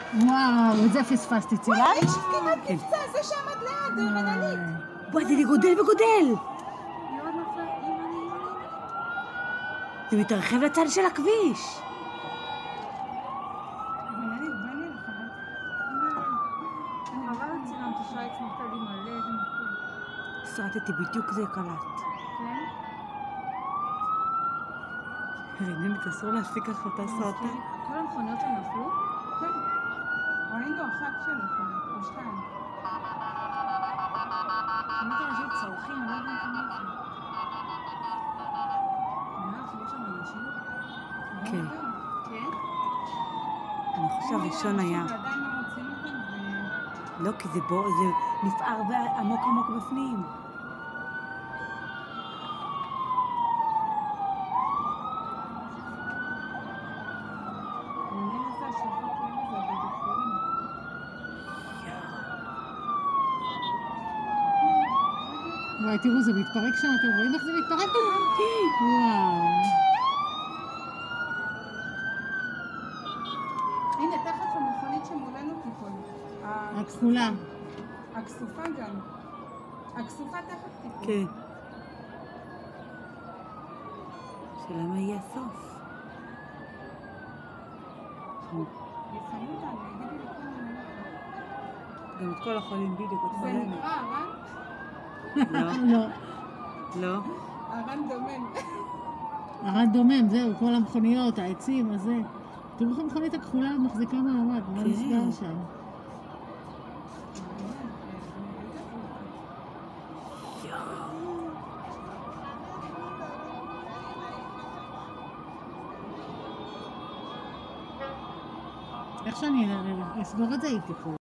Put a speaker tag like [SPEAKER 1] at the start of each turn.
[SPEAKER 1] וואו, את זה פספסתי, צילמת?
[SPEAKER 2] וואי, יש כמעט מבצע, זה שעמד ליד, מנהלית.
[SPEAKER 3] וואי, זה גודל וגודל. זה מתרחב לצד של הכביש.
[SPEAKER 2] מנהלית, בא לי לחבת. אני עבר לצילם, תשרה הצמחת לי מלא, זה נכון.
[SPEAKER 3] סרטתי בדיוק זה קלט.
[SPEAKER 2] כן?
[SPEAKER 3] רינית, אסור להפסיק החלטה סרטה.
[SPEAKER 2] כל המכוניות שם נפלו? כן. ראינו אחת שנפלו, או שתיים. שמעתי אנשים צורכים, אני לא יודעת מה זה. נראה שיש שם אנשים?
[SPEAKER 3] כן.
[SPEAKER 2] כן?
[SPEAKER 3] אני חושב הראשון היה.
[SPEAKER 2] ועדיין לא מוצאים אותם
[SPEAKER 3] לא, כי זה נפער עמוק עמוק בפנים.
[SPEAKER 1] וואי, תראו, זה מתפרק שם, אתם רואים איך זה מתפרק? וואו.
[SPEAKER 2] הנה, תכף המכונית שמולנו תיפול.
[SPEAKER 1] הכחולה.
[SPEAKER 2] הכסופה גם. הכסופה תכף תיפול.
[SPEAKER 3] כן. שאלה מה יהיה הסוף?
[SPEAKER 2] יפנו אותנו, יגידו לכולם מלאכה.
[SPEAKER 3] גם את כל החולים בדיוק, את
[SPEAKER 2] זה
[SPEAKER 3] חולמת.
[SPEAKER 2] נקרא הרן?
[SPEAKER 3] לא.
[SPEAKER 1] לא.
[SPEAKER 3] לא.
[SPEAKER 2] הרן דומם.
[SPEAKER 1] הרד דומם, זהו, כל המכוניות, העצים, הזה. תראו איך המכונית הכחולה מחזיקה מעמד, מה נסגר שם. איך שאני אסגור את זה, היא תיפול.